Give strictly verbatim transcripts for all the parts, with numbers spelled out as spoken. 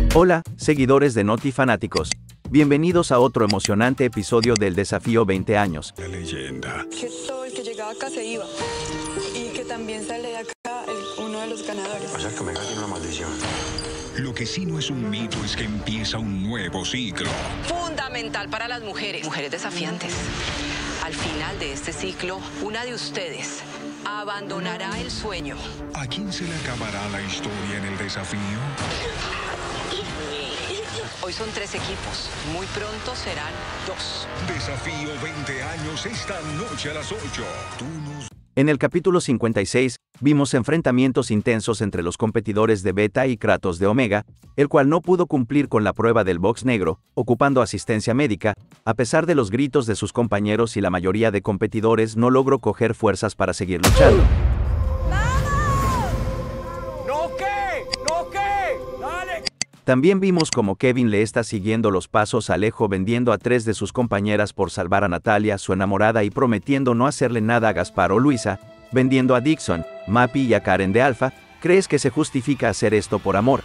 Hola, seguidores de Noti Fanáticos. Bienvenidos a otro emocionante episodio del Desafío veinte años. La leyenda. Que todo el que llegaba acá se iba. Y que también sale de acá el, uno de los ganadores. O sea que Omega tiene una maldición. Lo que sí no es un mito es que empieza un nuevo ciclo. Fundamental para las mujeres, mujeres desafiantes. Al final de este ciclo, una de ustedes abandonará el sueño. ¿A quién se le acabará la historia en el desafío? Hoy son tres equipos, muy pronto serán dos. Desafío veinte años esta noche a las ocho. Tú nos... En el capítulo cincuenta y seis, vimos enfrentamientos intensos entre los competidores de Beta y Kratos de Omega, el cual no pudo cumplir con la prueba del box negro, ocupando asistencia médica, a pesar de los gritos de sus compañeros y la mayoría de competidores no logró coger fuerzas para seguir luchando. ¿No qué? ¿No qué? ¡Dale! También vimos como Kevin le está siguiendo los pasos a Alejo vendiendo a tres de sus compañeras por salvar a Natalia, su enamorada, y prometiendo no hacerle nada a Gaspar o Luisa, vendiendo a Dixon, Mappy y a Karen de Alpha. ¿Crees que se justifica hacer esto por amor?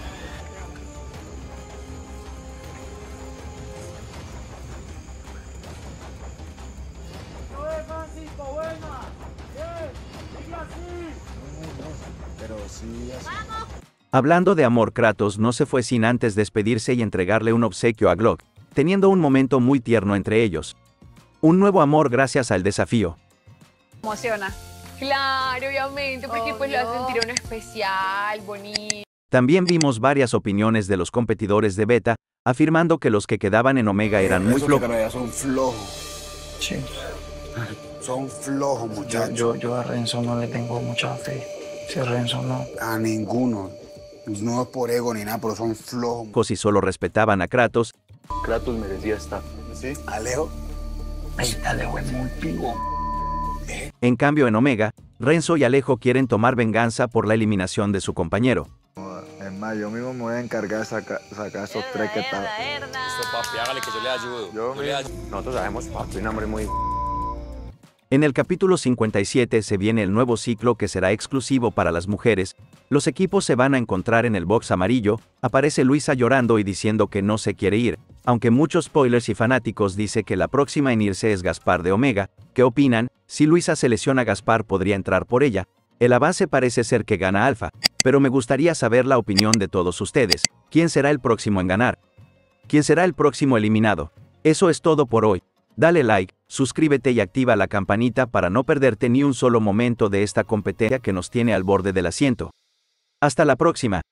Hablando de amor, Kratos no se fue sin antes despedirse y entregarle un obsequio a Glock, teniendo un momento muy tierno entre ellos. Un nuevo amor gracias al desafío. Emociona. Claro, obviamente, porque pues lo hace sentir uno especial, bonito. También vimos varias opiniones de los competidores de Beta, afirmando que los que quedaban en Omega eran muy flojos. Son flojos. Sí. Son flojos, muchachos. Yo, yo a Renzo no le tengo mucha fe. Si a Renzo no. A ninguno. No es por ego ni nada, pero son flojos. Y solo respetaban a Kratos. Kratos merecía estar. ¿Sí? Alejo. Ay, Alejo es muy vivo. En cambio, en Omega, Renzo y Alejo quieren tomar venganza por la eliminación de su compañero. Es más, yo mismo me voy a encargar de saca, sacar esos tres que están. Eso, papi, hágale que yo le ayudo. Yo, Yo le ayudo. Nosotros sabemos, papi, un hombre muy... En el capítulo cincuenta y siete se viene el nuevo ciclo que será exclusivo para las mujeres. Los equipos se van a encontrar en el box amarillo. Aparece Luisa llorando y diciendo que no se quiere ir, aunque muchos spoilers y fanáticos dicen que la próxima en irse es Gaspar de Omega. ¿Qué opinan? Si Luisa se lesiona, Gaspar podría entrar por ella. El avance parece ser que gana Alpha, pero me gustaría saber la opinión de todos ustedes. ¿Quién será el próximo en ganar? ¿Quién será el próximo eliminado? Eso es todo por hoy. Dale like, suscríbete y activa la campanita para no perderte ni un solo momento de esta competencia que nos tiene al borde del asiento. Hasta la próxima.